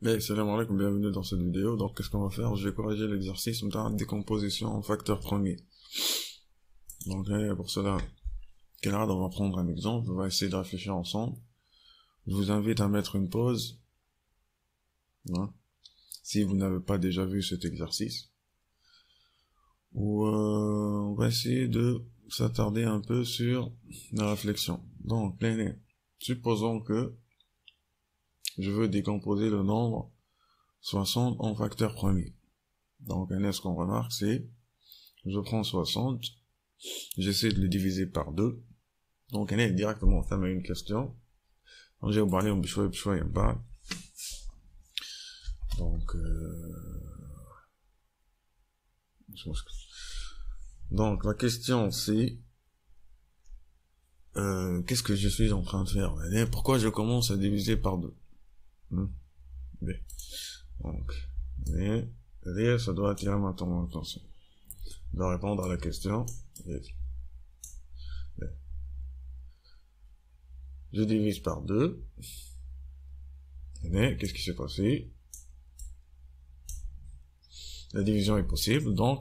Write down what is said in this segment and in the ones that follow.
Hey, salam alaikum, bienvenue dans cette vidéo. Donc, qu'est-ce qu'on va faire? Je vais corriger l'exercice de décomposition en facteur premier. Donc, pour cela, on va prendre un exemple, on va essayer de réfléchir ensemble. Je vous invite à mettre une pause, hein, si vous n'avez pas déjà vu cet exercice. Ou on va essayer de s'attarder un peu sur la réflexion. Donc, supposons que je veux décomposer le nombre 60 en facteur premier. Donc, ce qu'on remarque, c'est, je prends 60, j'essaie de le diviser par 2. Donc, directement, on fait une question. Donc, j'ai oublié, on peut choisir un pas. Donc, la question, c'est, qu'est-ce que je suis en train de faire? Pourquoi je commence à diviser par 2? B. Donc, ça doit attirer ma attention. Je dois répondre à la question. Je divise par 2. Qu'est-ce qui s'est passé? La division est possible, donc,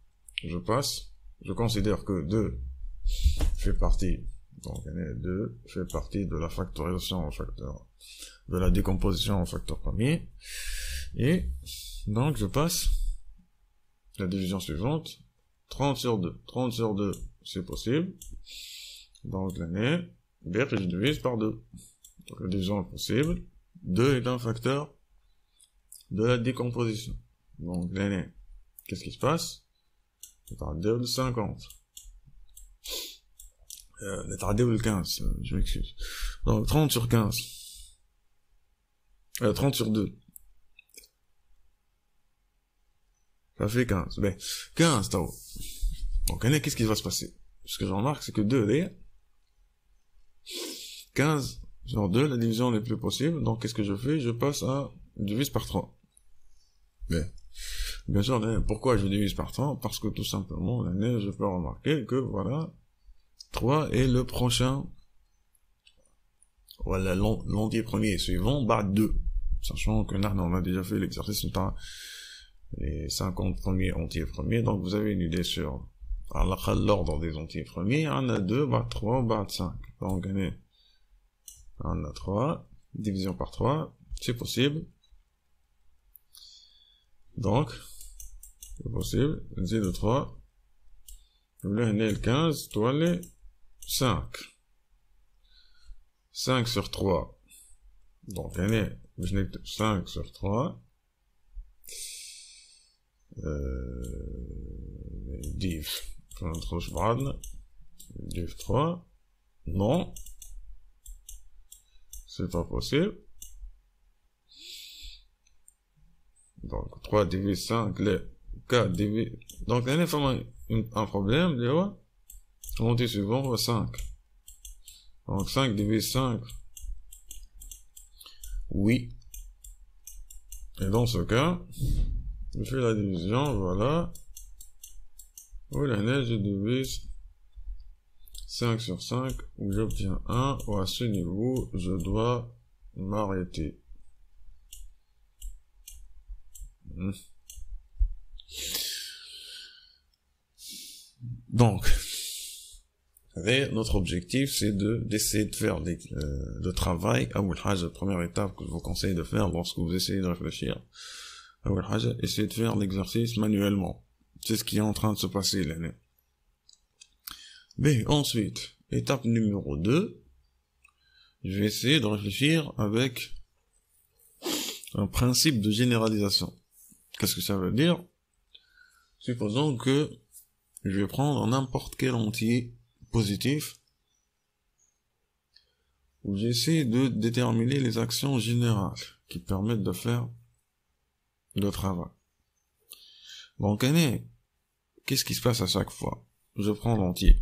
je considère que 2 fait partie, donc 2 fait partie de la factorisation en facteur, de la décomposition en facteur premier, et donc je passe la division suivante, 30 sur 2. 30 sur 2, c'est possible, donc je divise par 2. Donc la division est possible, 2 est un facteur de la décomposition. Donc qu'est-ce qui se passe? C'est par 2 de 50. Le 15, je m'excuse. Donc 30 sur 15. 30 sur 2. Ça fait 15. 15, t'as. Donc, qu'est-ce qui va se passer? Ce que je remarque, c'est que 2 est 15 sur 2, la division n'est plus possible. Donc, qu'est-ce que je fais? Je passe à divise par 3. Bien sûr, pourquoi je divise par 3? Parce que tout simplement, je peux remarquer que, voilà, 3 est le prochain, voilà, l'entier premier suivant, 2. Sachant que là, on a déjà fait l'exercice par les 50 premiers entiers premiers, donc vous avez une idée sur l'ordre des entiers premiers. On a 2, 3, 5. Donc, on a 3, division par 3, c'est possible. Donc, c'est possible, c'est de 3. Là, le 15, toi, les 5. 5 sur 3. Donc, je n'ai que 5 sur 3. Div 3. Non. C'est pas possible. Donc, 3 divise 5, les 4 divise... Donc, il y a un problème, l'entier suivant, 5. Donc, 5 divise 5. Oui. Et dans ce cas, je fais la division, voilà. Où je divise 5 sur 5, où j'obtiens 1, ou à ce niveau, je dois m'arrêter. Donc, notre objectif, c'est d'essayer de faire le travail. La première étape que je vous conseille de faire lorsque vous essayez de réfléchir, essayez de faire l'exercice manuellement. C'est ce qui est en train de se passer l'année. Ensuite, étape numéro 2, je vais essayer de réfléchir avec un principe de généralisation. Qu'est-ce que ça veut dire? Supposons que je vais prendre n'importe quel entier positif où j'essaie de déterminer les actions générales qui permettent de faire le travail. Donc, qu'est-ce qui se passe à chaque fois? Je prends l'entier.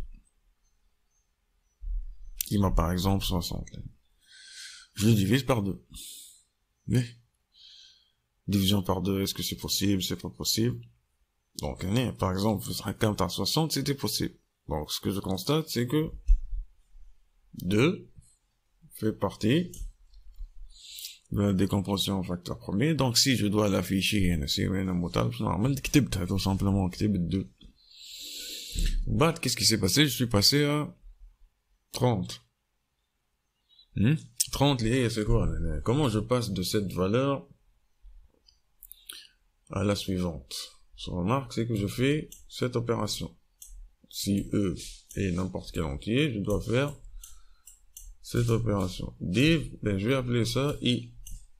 Il m'a par exemple 60. Je le divise par 2. Mais, division par 2, est-ce que c'est possible? C'est pas possible. Donc, par exemple, quand t'as 60, c'était possible. Donc, ce que je constate, c'est que 2 fait partie de la décomposition en facteur premier. Donc, si je dois l'afficher, c'est un motable, je normal, tout simplement, 2. Qu'est-ce qui s'est passé? Je suis passé à 30. 30, c'est quoi? Comment je passe de cette valeur à la suivante? Ce qu'on remarque, c'est que je fais cette opération. Si E est n'importe quel entier, je dois faire cette opération. Div, je vais appeler ça I.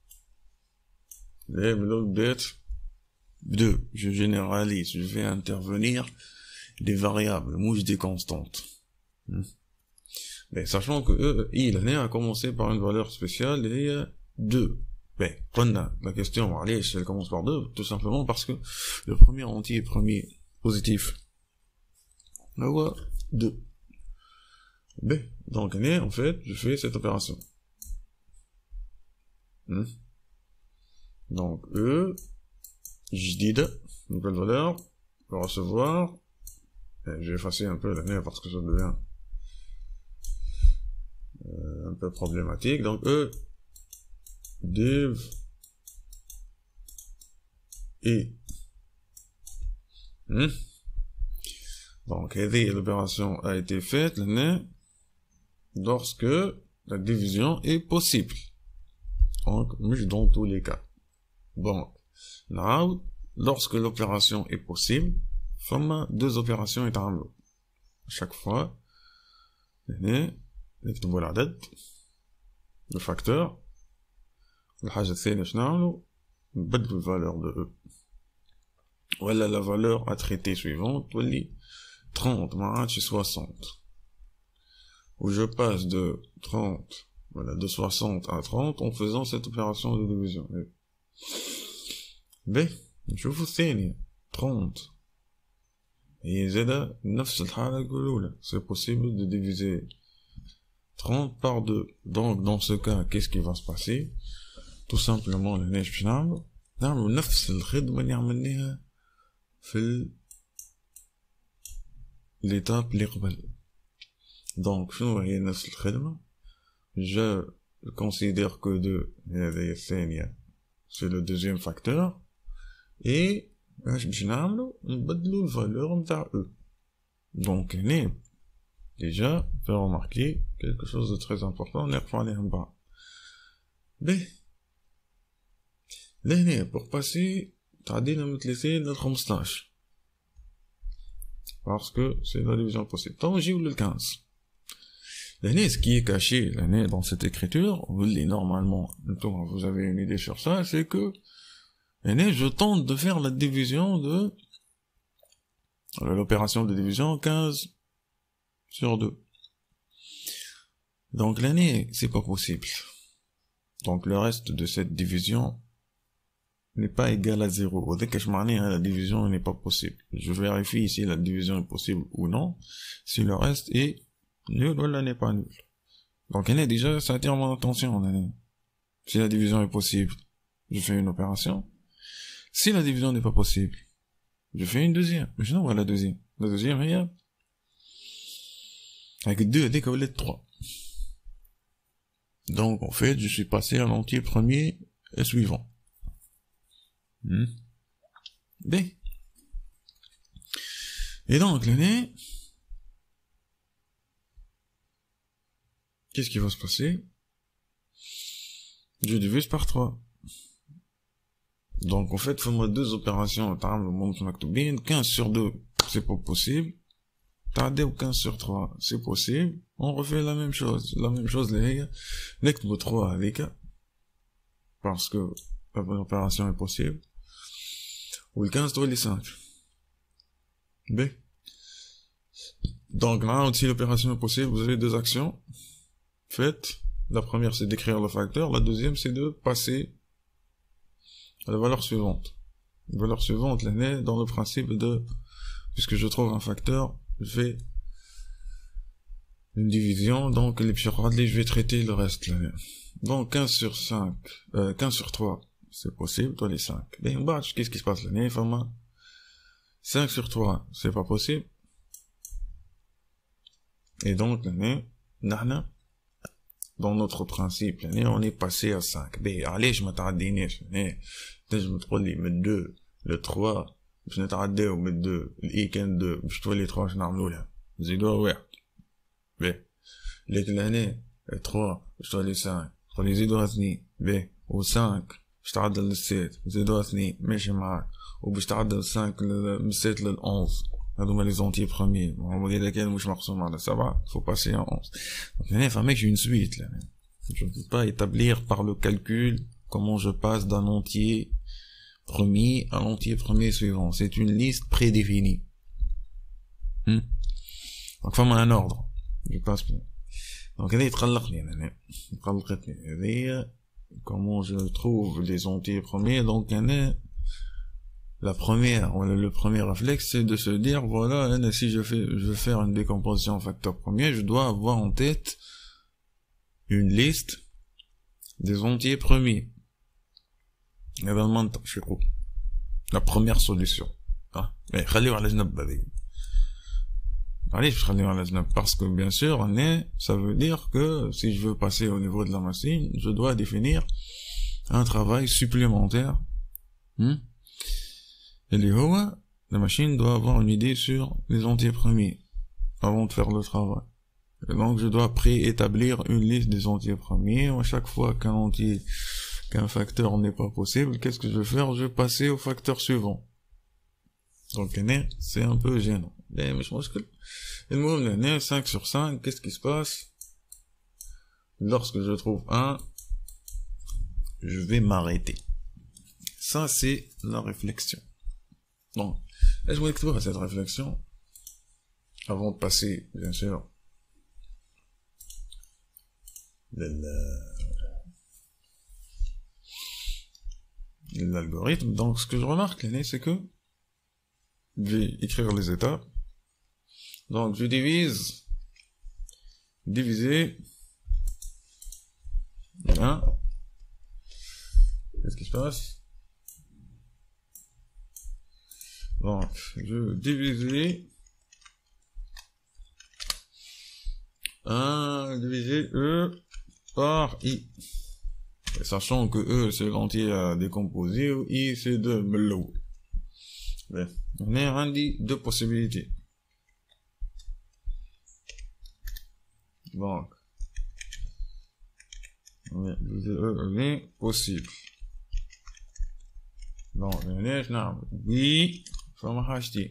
D'être 2. Je généralise, je vais intervenir des variables, mouche des constantes. Mais sachant que I, l'année a commencé par une valeur spéciale et 2. Prenons la question, allez, elle commence par 2, tout simplement parce que le premier entier, premier positif, là, 2. Donc, en fait, je fais cette opération. Donc, E, jdid, nouvelle valeur, recevoir, et je vais effacer un peu l'année parce que ça devient un peu problématique. Donc, E, div, et. Donc, l'opération a été faite, l'année, lorsque la division est possible. Donc, dans tous les cas. Donc, now, lorsque l'opération est possible, فما 2 opérations يتعاملوا. Chaque fois, نكتبوا العدد, le facteur, الحاجة الثانية شنو نعملوا؟ نبدلوا الفالور de E. Voilà la valeur à traiter suivante, تولي 30 ما عادش 60. Où je passe de 30, voilà, de 60 à 30 en faisant cette opération de division. نشوفوا الثانية 30. Et زاد نفس الحالة الأولى. C'est possible de diviser 30 par 2. Donc, dans ce cas, qu'est-ce qui va se passer? Tout simplement, باش نعملوا نفس الخدمة اللي عملناها في l'étape اللي قبل. Donc, شنو هي نفس الخدمة? Je considère que 2 هذه الثانية c'est le deuxième facteur et باش نعملوا نبدلوا الفالور نتاع E. Donc, déjà, faire remarquer quelque chose de très important, نرفع عليه من بعض. لهنا pour passer تعدينا من 30 ل 15 parce que c'est la division possible. Donc, j'ai eu le 15. L'année, ce qui est caché, l'année, dans cette écriture, normalement, vous avez une idée sur ça, c'est que, l'année, je tente de faire la division de, l'opération de division 15 sur 2. Donc, l'année, c'est pas possible. Donc, le reste de cette division n'est pas égal à 0. Dès que je m'en ai, la division n'est pas possible. Je vérifie si la division est possible ou non, si le reste est nul ou là n'est pas nul. Donc, déjà, ça attire mon attention, si la division est possible, je fais une opération. Si la division n'est pas possible, je fais une deuxième. Mais je n'envoie la deuxième. La deuxième, regarde. Avec 2, dès qu'elle est 3. Donc, en fait, je suis passé à l'entier premier et suivant. Et donc, l'année, qu'est-ce qui va se passer? Je divise par 3. Donc, en fait, fais-moi 2 opérations. 15 sur 2, c'est pas possible. T'as 15 sur 3, c'est possible. On refait la même chose. Les gars. N'ecte 3 avec. Parce que l'opération est possible. Ou le 15, toi, les 5. Donc, là, si l'opération est possible, vous avez 2 actions. Faites. La première, c'est d'écrire le facteur. La deuxième, c'est de passer à la valeur suivante. La valeur suivante, l'année, dans le principe de, puisque je trouve un facteur, je fais une division, donc je vais traiter le reste, l'année. Donc, 15 sur 5, 15 sur 3, c'est possible, toi les 5. Qu'est-ce qui se passe, l'année, 5 sur 3, c'est pas possible. Et donc, l'année, dans notre principe, on est passé à 5. Ben, allez, je m'attardinais, je me trouve les 2, le 3, je n'attardais au 2, le 2, je trouve les 3, je n'arme là. Zédo, ouais. Ben, l'année, le 3, je trouve les 5, je trouve les zédo asni, ben, au 5, je t'arrête le 7, zédo asni, mais je m'arrête, ou je t'arrête le 5, le 7, le 11. هذوما les entiers premiers. On va dire lesquels مش مقسوم على 7, faut passer en 11. Donc, mec, j'ai une suite, là. Je ne peux pas établir par le calcul comment je passe d'un entier premier à l'entier premier suivant. C'est une liste prédéfinie. Donc, فما un ordre. Je passe bien. Donc, هذه تقلقني. Comment je trouve les entiers premiers. Donc, le premier réflexe, c'est de se dire, voilà, si je veux faire une décomposition en facteur premier, je dois avoir en tête une liste des entiers premiers. La première solution. Mais, parce que, bien sûr, ça veut dire que si je veux passer au niveau de la machine, je dois définir un travail supplémentaire. Et la machine doit avoir une idée sur les entiers premiers avant de faire le travail. Et donc, je dois préétablir une liste des entiers premiers. À chaque fois qu'un facteur n'est pas possible, qu'est-ce que je vais faire? Je vais passer au facteur suivant. Donc, c'est un peu gênant. Mais je pense que, et moi, 5 sur 5, qu'est-ce qui se passe? Lorsque je trouve 1, je vais m'arrêter. Ça, c'est la réflexion. Donc, je vous explique cette réflexion avant de passer, bien sûr, l'algorithme. Donc, ce que je remarque, c'est que je vais écrire les étapes. Donc, je diviser 1. Qu'est-ce qui se passe? Donc, je diviser E par I. Et sachant que E, c'est l'entier à décomposer, ou I, c'est de melou. On a rendu 2 possibilités. Donc, E est possible. Donc, oui. فما حاجتي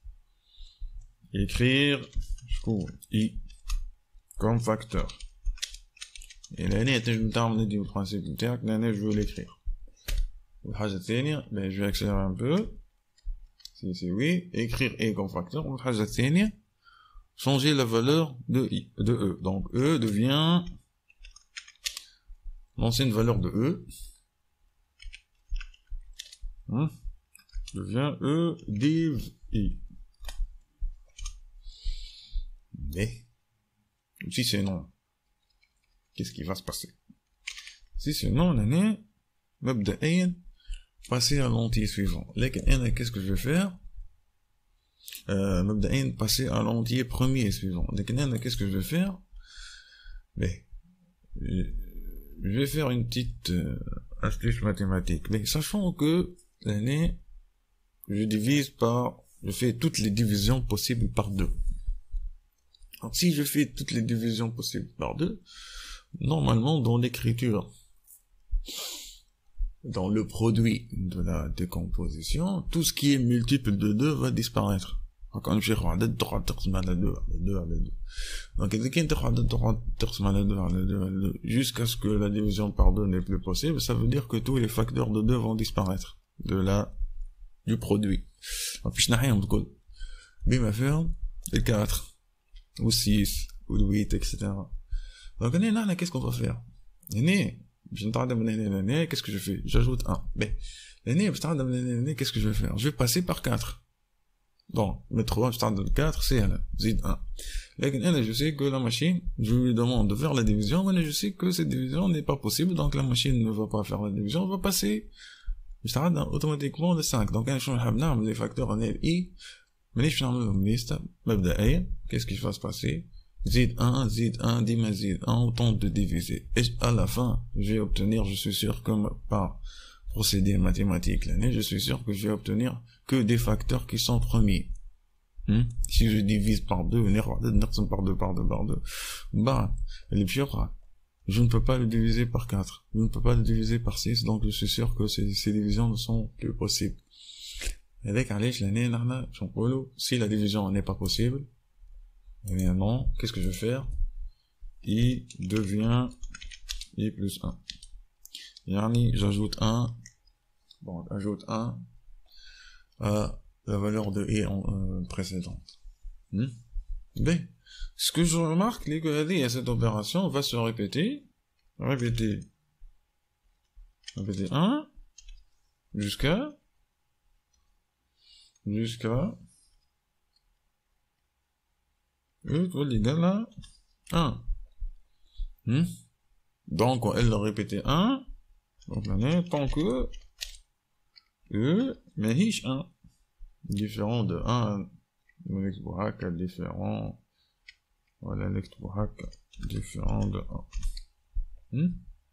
écrire I comme facteur et l'année تنجم تعمل دي البرانسيب نتاعك لأن je veux l'écrire. والحاجة الثانية je vais accélérer un peu si oui écrire I comme facteur. والحاجة الثانية changer la valeur de E. Donc E devient l'ancienne valeur de E devient E div I. Mais, si c'est non, qu'est-ce qui va se passer? Si c'est non, مبدئيا passer à l'entier suivant. لكن qu'est-ce que je vais faire? مبدئيا passer à l'entier premier suivant. لكن qu'est-ce que je vais faire? Mais, je vais faire une petite astuce mathématique. Mais sachant que je fais toutes les divisions possibles par 2. Donc, si je fais toutes les divisions possibles par 2, normalement, dans l'écriture, dans le produit de la décomposition, tout ce qui est multiple de 2 va disparaître. Donc, on va عدد تقسم على 2. Donc, jusqu'à ce que la division par 2 n'est plus possible, ça veut dire que tous les facteurs de 2 vont disparaître du produit. مفيش ناحية تقول بما فيهم 4 ou 6 ou 8 etc. Donc là qu'est-ce qu'on va faire? Je n'tarde من هنا qu'est-ce que je fais? J'ajoute 1. Mais qu'est-ce que je vais faire? Je vais passer par 4. Donc mettre je tarde 4 c'est là زيد 1. لكن je sais que la machine, je lui demande de faire la division, mais je sais que cette division n'est pas possible, donc la machine ne va pas faire la division, on va passer automatiquement le 5. Donc je vais faire les facteurs en I, mais je vais faire une liste مبدئيا. Qu'est-ce qui va se passer? zid 1, dima zid 1, on tente de diviser. Et à la fin, je vais obtenir, je suis sûr, comme par procédé mathématique l'année, je suis sûr que je vais obtenir que des facteurs qui sont premiers. Si je divise par 2, par 2, bah, elle est pire. Je ne peux pas le diviser par 4. Je ne peux pas le diviser par 6, donc je suis sûr que ces divisions ne sont plus possibles. Avec Alish, l'année, si la division n'est pas possible, eh bien non, qu'est-ce que je vais faire? I devient I plus 1. Yani, j'ajoute 1, bon, j'ajoute 1 à la valeur de I précédente. B. Ce que je remarque, c'est que cette opération va se répéter 1 jusqu'à E égale à 1. Donc, elle a répété 1, donc l'année, tant que E, mais 1. Différent de 1, différent, voilà, différent de 1.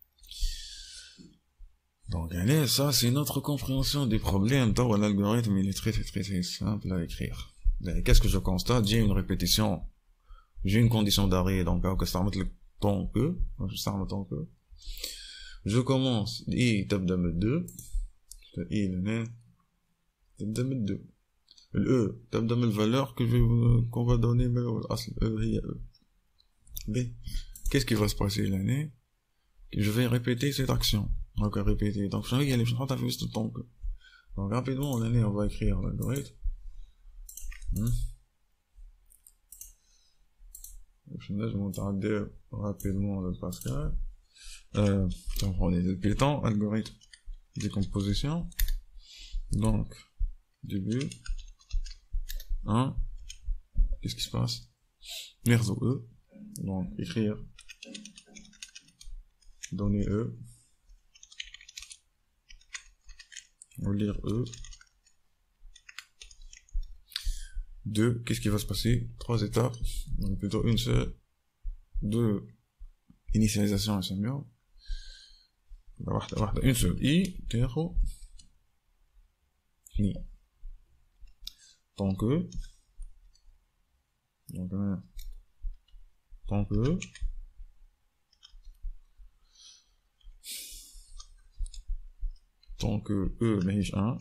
Donc, allez, ça, c'est notre compréhension des problèmes. Donc, l'algorithme, il est très simple à écrire. Qu'est-ce que je constate? J'ai une répétition, j'ai une condition d'arrêt, donc, ça remet le temps que, je commence, I, تبدأ من 2, I, l'année, تبدأ من 2. Le E, تبدأ من valeur qu'on va donner, E. B. Qu'est-ce qui va se passer l'année? Je vais répéter cette action. Donc, répéter. Donc, je vais aller, je vais juste le temps que. Donc, rapidement, l'année, on va écrire l'algorithme. Je vais monter rapidement le Pascal. On est depuis le temps, algorithme, décomposition. Donc, début. 1. Qu'est-ce qui se passe? Verso E. Donc, écrire. Donner E. Lire E. 2. Qu'est-ce qui va se passer? 3 étapes. Donc, plutôt une seule. 2. Initialisation SML. Une seule. I. Terreau. Ni. Tant que. Donc, tant que. Tant que E, mais 1.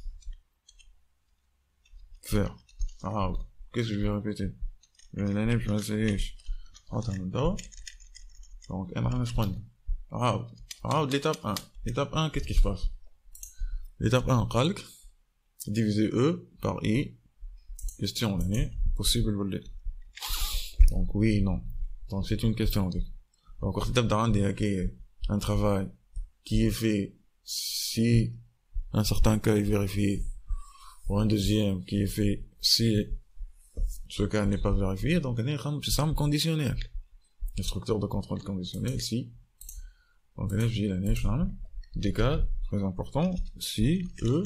Faire. Qu'est-ce que je vais répéter? L'année, je vais essayer. Donc, l'étape 1. L'étape 1, qu'est-ce qui se passe? L'étape 1, calque. Diviser E par I. Question l'année. Possible ou pas? Donc, oui, non. Donc, c'est une question. Donc, l'étape d'arrêt, il un travail qui est fait si un certain cas est vérifié, ou un deuxième qui est fait si ce cas n'est pas vérifié, donc c'est ça conditionnel. Instructeur de contrôle conditionnel, si. Donc là, je dis l'année, des cas très importants, si, E,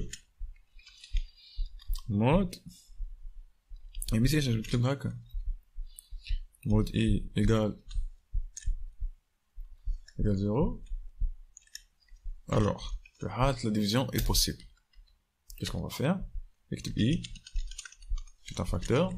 mode, et ici, je vais le mode I égale 0. Alors, la division est possible. Qu'est-ce qu'on va faire? Avec I, c'est un facteur.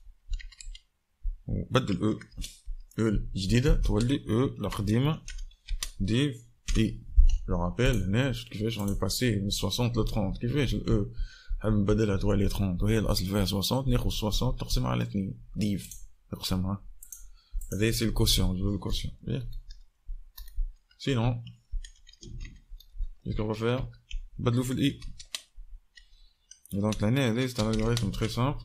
بدل E. E الجديدة تولي E القديمة div I. Je rappelle, كيفاش on est passé من 60 ل 30. كيفاش E حاب نبدلها تولي 30 وهي الأصل فيها 60 ناخذ 60 تقسمها على 2 div نقسمها. هذا c'est le quotient, je veux le quotient. Bien. Sinon, qu'est-ce qu'on va faire? بدلو في I. Et donc l'année, c'est un algorithme très simple.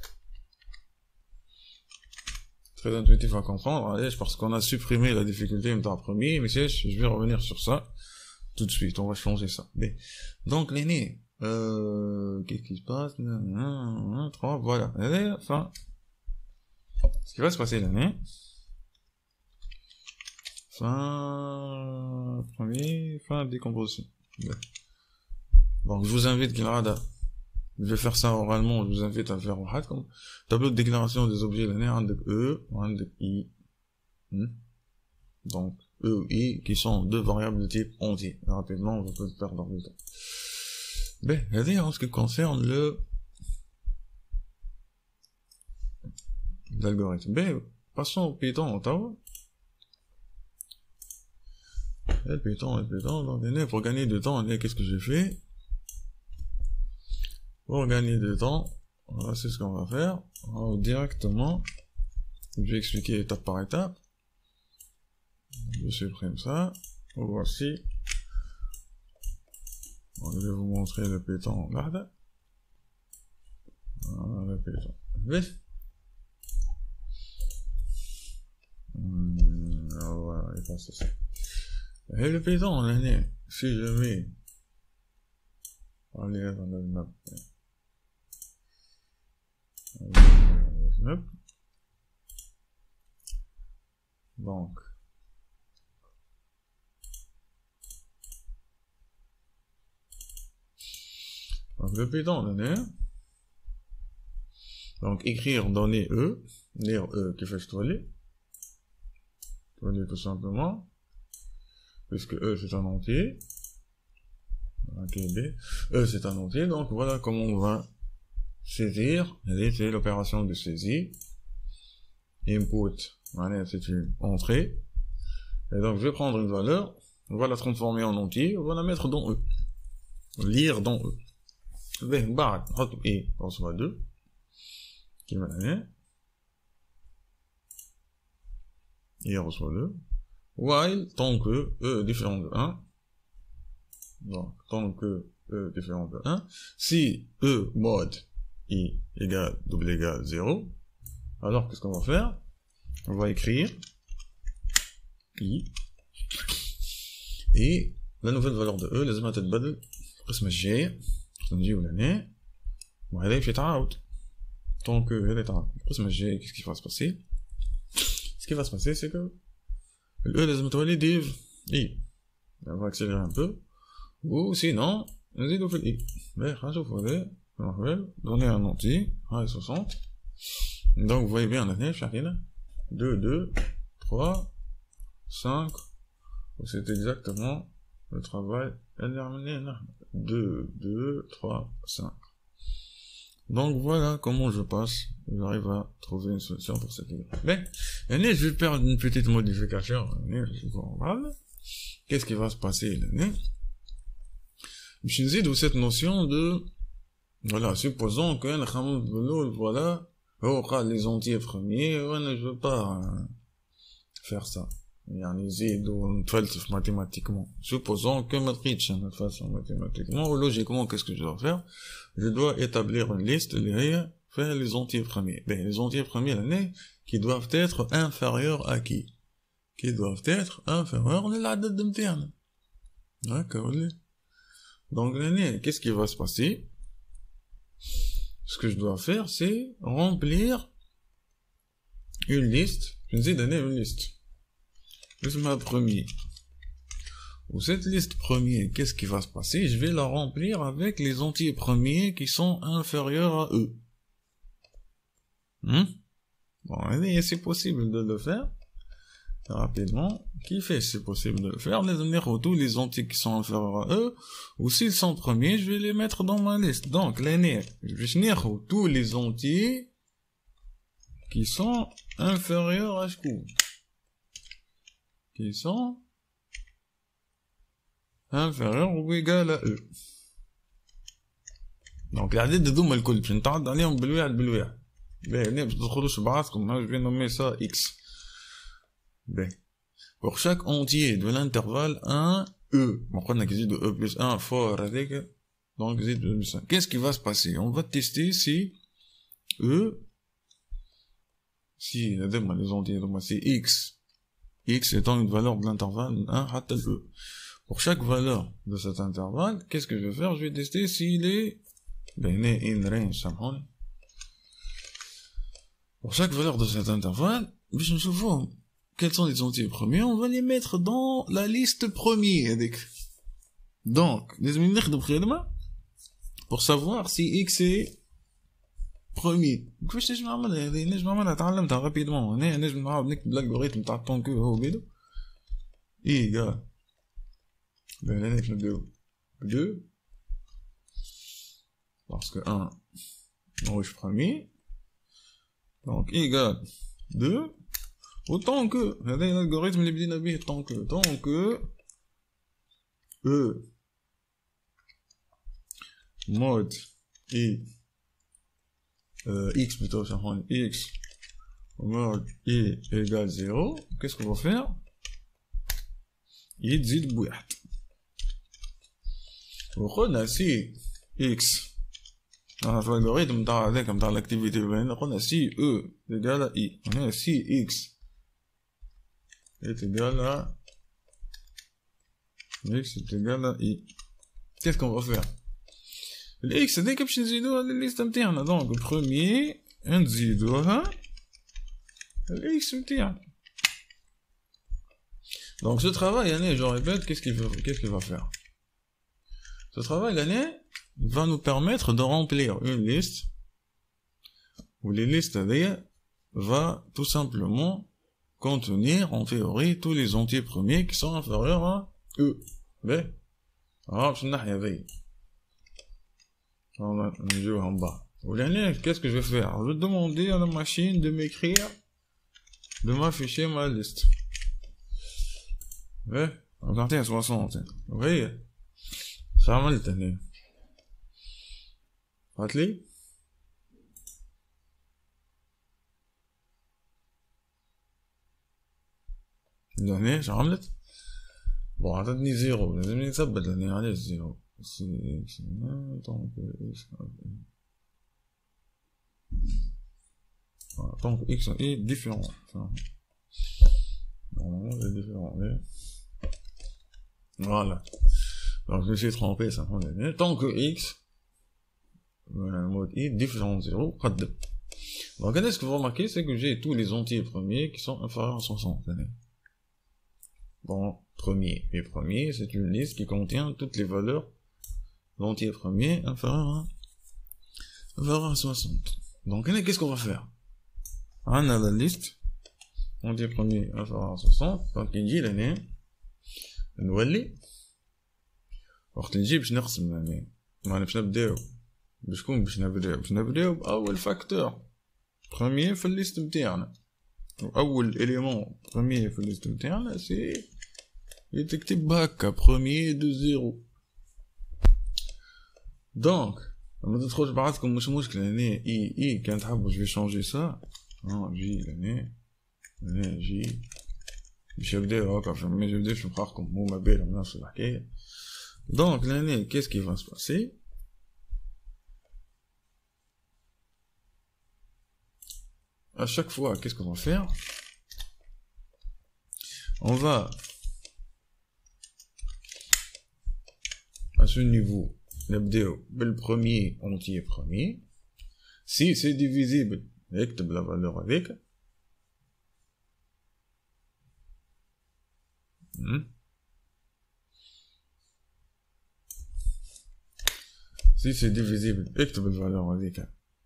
Très intuitif à comprendre, parce qu'on a supprimé la difficulté en premier, mais je vais revenir sur ça tout de suite, on va changer ça. Donc l'aîné, qu'est-ce qui se passe? 3, voilà, fin. Ce qui va se passer l'année, fin décomposition. Donc je vous invite, Gilrada, Je vais faire ça oralement, je vous invite à faire un comme tableau de déclaration des objets l'année, un de E, un de I. Donc, E ou I, qui sont deux variables de type entier. Rapidement, on va pas perdre du temps. Ben, regardez, en ce qui concerne l'algorithme. Ben, passons au Python, on t'avoue. Et Python, donc, pour gagner du temps, qu'est-ce que j'ai fait? Pour gagner du temps, voilà, c'est ce qu'on va faire. Alors, directement, je vais expliquer étape par étape. Je supprime ça. Voici. Je vais vous montrer le Python. Voilà, le Python. Voilà, il passe ça. Et le Python, on est, si je mets, allez, dans le map. Donc, le Python, on est, donc écrire, donner E, lire E qui fait toiler tout simplement, puisque E c'est un entier, ok, B, E c'est un entier, donc voilà comment on va saisir, c'est l'opération de saisie, input, voilà, c'est une entrée, et donc je vais prendre une valeur, on va la transformer en entier, on va la mettre dans E, lire dans E. Ben, بعد نحط E, on reçoit 2, qui m'a donné, et on reçoit 2, while, tant que E est différent de 1, donc, tant que E est différent de 1, si E mod I égale double égale 0, alors qu'est-ce qu'on va faire? On va écrire I, et la nouvelle valeur de E, لازمها تتبدل القسمة الجاية نجيو لهنا وهذا يمشي يتعاود طونك هذا يتعاود القسمة الجاية qu'est-ce qui va se passer? Ce qui va se passer c'est que le E لازم تولي ديف I. On va accélérer un peu ou sinon نزيدو في ال I. باهي خلينا نشوفو هذا نروحو donner un entier هاي 60. Donc vous voyez bien لهنا اش عطينا 2 2 3 5. C'est exactement le travail terminé là. 2, 2, 3, 5. Donc voilà comment je passe, j'arrive à trouver une solution pour cette idée. Mais, je vais faire une petite modification, qu'est-ce qui va se passer là? Je me dis cette notion de, voilà, supposons que, voilà, les entiers premiers, je veux pas faire ça. يعني نزيدو نتفلسف mathématiquement. Supposons que ما تقيتش انا نتفلسف mathématiquement, ou logiquement, qu'est-ce que je dois faire? Je dois établir une liste اللي هي فيها les entiers premiers. Ben, les entiers premiers l'année qui doivent être inférieurs à qui? Qui doivent être inférieurs للعدد نتاعنا. D'accord. Donc l'année, qu'est-ce qui va se passer? Ce que je dois faire, c'est remplir une liste. Je vais donner une liste. Ma premier. Ou cette liste première, qu'est-ce qui va se passer? Je vais la remplir avec les entiers premiers qui sont inférieurs à eux. Bon, c'est possible de le faire. Rapidement. Qui fait c'est possible de le faire? Tous les entiers qui sont inférieurs à eux, ou s'ils sont premiers, je vais les mettre dans ma liste. Donc, l'année, je vais tenir tous les entiers qui sont inférieurs à ce coup. Qui sont inférieurs ou égales à eux. Donc, العدد هذوما الكل باش نتعدى عليهم بالواحد بالواحد. باهي هنا باش تدخلوش بعضكم je vais nommer ça x. باهي. Pour chaque entier de l'intervalle 1 e. On prend un exercice de e plus 1 fort avec donc exercice de 5. Qu'est-ce qui va se passer? On va tester si e si les entiers donc c'est x. X étant une valeur de l'intervalle 1 حتى E. Pour chaque valeur de cet intervalle, qu'est-ce que je vais faire? Je vais tester s'il est in range. Pour chaque valeur de cet intervalle, quels sont les entiers premiers? On va les mettre dans la liste première. Donc, pour savoir si X est premier. كيفاش نجم نعملها هذه؟ نجم نعملها تعلمتها رابيدمون. هنا نجم نعاود نكتب الالغوريثم تاع طونكو هو بيدو إيغال. هنا كيف نبداو ب 2 باسكو 1 ماهوش بروميي دونك إيغال 2 و طونكو هذا الالغوريثم اللي بدينا به طونكو E mode et x plutôt, ça rend x mode i égale 0. Qu'est-ce qu'on va faire? Il dit bouillat. On a si x dans l'algorithme dans l'activité, on a si e égale à i. On a si x est égal à x est égal à i. Qu'est-ce qu'on va faire? X هذاك باش نزيدوها للليست نتاعنا. دونك بروميي نزيدوها الاكس نتاعنا. Donc ce travail, je répète, qu'est-ce qu'il va faire? Ce travail, va nous permettre de remplir une liste où les listes va tout simplement contenir en théorie tous les entiers premiers qui sont inférieurs à E. Mais, alors, en bas. Qu'est-ce que je vais faire? Je vais demander à la machine de m'écrire, de m'afficher ma liste. Ouais, regardez à 60. Vous voyez? Ça va le tenir. Faites-le. L'année, ça va. Bon, attendez 0. Les amis, ça va l'année, allez, 0. Donc, voilà, donc x est différent. Normalement, c'est différent. Mais... Voilà. Donc, je me suis trompé, ça prend des minutes. Tant que x, mode i, différent de 0, pas de 2. Donc, ce que vous remarquez, c'est que j'ai tous les entiers premiers qui sont inférieurs à 60. Bon, premier, c'est une liste qui contient toutes les valeurs d'entiers premiers inférieurs à 60. Donc, qu'est-ce qu'on va faire? On a la liste entiers premiers inférieurs à 60. Donc, il dit l'année, نولي وقت نجي باش نقسم يعني ما باش نبداو بشكون باش نبداو بأول فاكتور بروميي في الليست نتاعنا. أول إليمون بروميي في الليست نتاعنا سي يتكتب هكا بروميي دو زيرو. دونك ما تدخلش بعضكم مش مشكل هنا اي كان تحبوا جو في شونجي سا جي لهنا جي باش يبداو هكا ما يبداوش نبقاكم هما بينهم نفس الحكايه. دونك لهنا كيس كي فا سباسي à chaque fois qu'est-ce qu'on va faire? On va à ce niveau نبداو بالبروميي entier premier. Si c'est divisible نكتب la valeur avec. Si c'est divisible اكتب la valeur avec.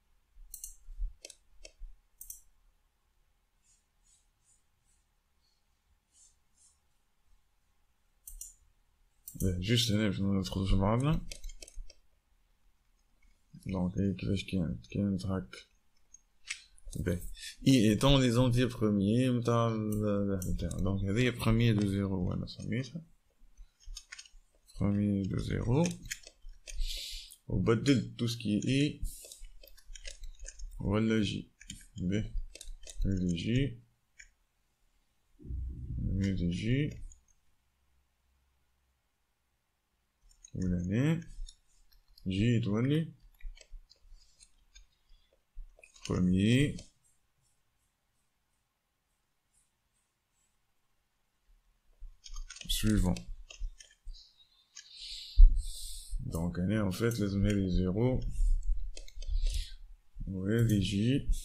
Juste هنا باش ندخلو مع بعضنا. Donc كيفاش كانت هاك. I étant les entiers premiers نتاع donc هذه premier de 0 وانا سميتها premier de 0 وبدل tout ce qui est I ولا J. هذه J هذه J ولهنا J تولي premier suivant. Donc en fait les données les 0 ouais les J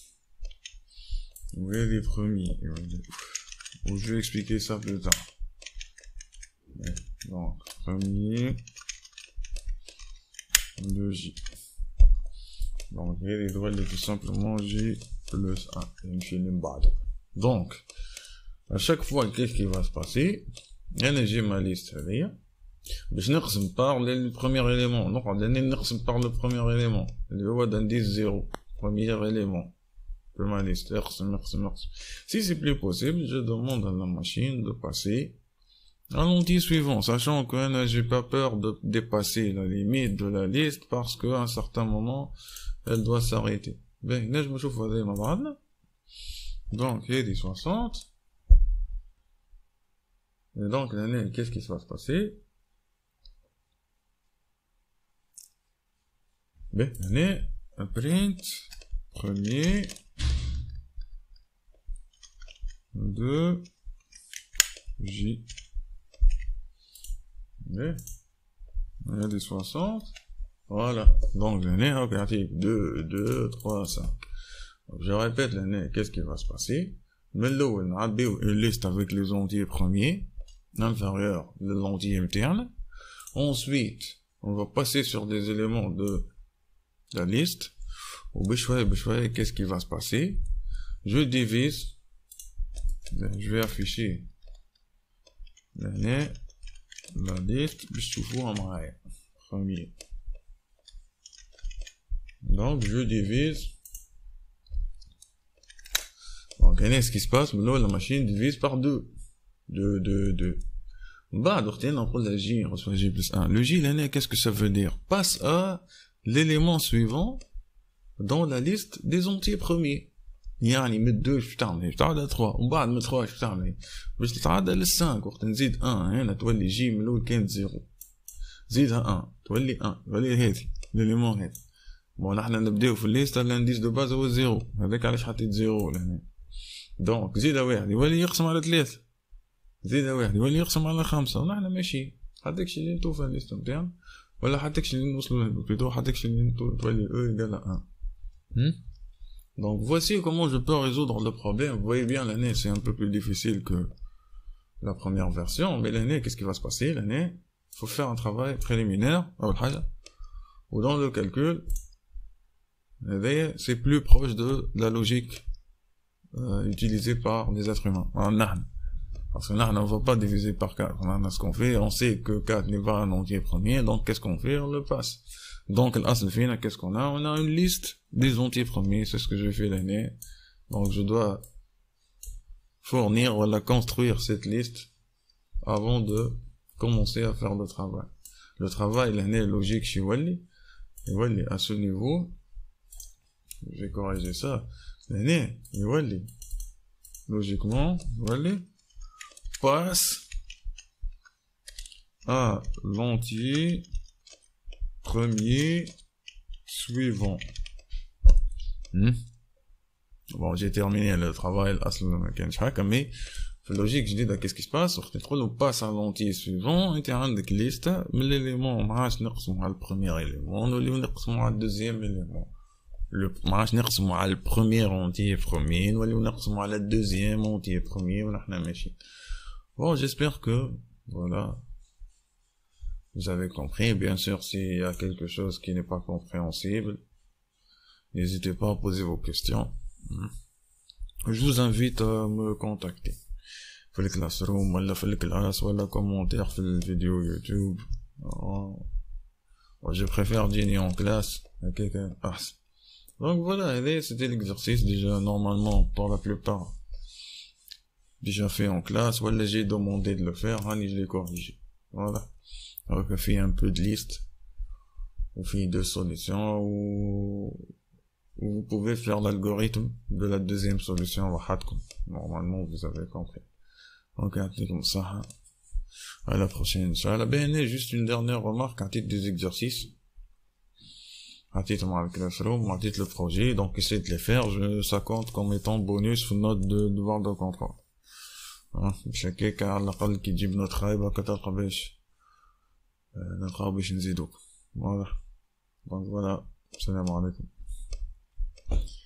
ouais les premiers. Je vais expliquer ça plus tard. Donc premier de J. Donc, il doit être tout simplement J plus 1. Donc, à chaque fois, qu'est-ce qui va se passer? J'ai ma liste. باش نقسم par le premier élément. نقعد نقسم par le premier élément. اللي هو d'indice 0. Premier élément de ma liste. نقسم. Si c'est plus possible, je demande à la machine de passer à l'entier suivant, sachant que j'ai pas peur de dépasser la limite de la liste parce qu'à un certain moment, elle doit s'arrêter. Ben, là, je me chauffe avec ma barre. Donc, il y a des 60. Et donc, l'année, qu'est-ce qui va se passer? Ben, l'année, un print, premier, 2, J. Ben, il y a des 60. Voilà. Donc, l'année, opérative 2, 2, 3, 5. Donc, je répète l'année, qu'est-ce qui va se passer? Mais là, on a une liste avec les entiers premiers, inférieurs de l'entier interne. Ensuite, on va passer sur des éléments de la liste. Au béchoua, qu'est-ce qui va se passer? Je divise. Je vais afficher l'année, la liste, je trouve en premier. Donc, je divise. Donc, ce qui se passe, maintenant, la machine divise par 2. 2. Bah, donc, on prend la J, on reçoit J plus 1. Le J, l'année, qu'est-ce que ça veut dire? Passe à l'élément suivant dans la liste des entiers premiers. يعني من 2 باش تعمل تعاد 3 ومن بعد من 3 باش تعمل باش تتعدى لل 5 وقت نزيد 1 هنا تولي جي من الاول كانت 0 زيدها 1 تولي 1 تولي هذه ليليمون هذا بون نحنا نبداو في الليست الانديس دو باز هو 0 هذاك علاش حطيت 0 لهنا دونك زيدها 1 يولي يقسم على 3 زيدها 1 يولي يقسم على 5 ونحنا ماشي حداكش اللي نتو في الليست نتاعنا ولا حداكش اللي نوصلوا له بلوتو حداكش اللي تولي او ايغال 1. Donc voici comment je peux résoudre le problème. Vous voyez bien, l'année c'est un peu plus difficile que la première version, mais l'année, qu'est-ce qui va se passer? L'année, il faut faire un travail préliminaire, ou dans le calcul, c'est plus proche de la logique utilisée par les êtres humains. Parce que là, on ne va pas diviser par 4. Ce qu'on fait, on sait que 4 n'est pas un entier premier, donc qu'est-ce qu'on fait? On le passe. Donc, l'asl qu'est-ce qu'on a? On a une liste des entiers premiers, c'est ce que je fais l'année. Donc, je dois fournir ou construire cette liste avant de commencer à faire le travail. Le travail, l'année logique chez Wally. Et Wally, à ce niveau, je vais corriger ça. L'année, Wally, logiquement, Wally passe à l'entier premier suivant. Bon, j'ai terminé le travail, mais logique, je dis, qu'est-ce qui se passe? On passe à l'entier suivant, et tu as une liste, mais l'élément, on va le premier élément, on va le deuxième élément. On va le premier entier premier, on va le deuxième entier premier, bon, j'espère que, voilà, vous avez compris. Bien sûr, s'il y a quelque chose qui n'est pas compréhensible, n'hésitez pas à poser vos questions. Je vous invite à me contacter. في الكلاسروم ولا في الكلاس ولا commentaire في الفيديو يوتيوب. Je préfère dîner en classe. Donc voilà, c'était l'exercice déjà normalement pour la plupart. Déjà fait en classe, voilà, j'ai demandé de le faire, je l'ai corrigé. Voilà. Donc, on fait un peu de liste, on fait 2 solutions, ou vous pouvez faire l'algorithme de la deuxième solution, normalement, vous avez compris. Donc, comme ça, à la prochaine. Inch'Allah. Ben, juste une dernière remarque à titre des exercices. À titre le projet, donc essayez de les faire, ça compte comme étant bonus sur note de devoir de contrôle. Chaque cas, à l'aqal qui dit notre travail, كتلقى باش نلقاو باش نزيدوك. Voilà. Donc voilà. Salam alaikum.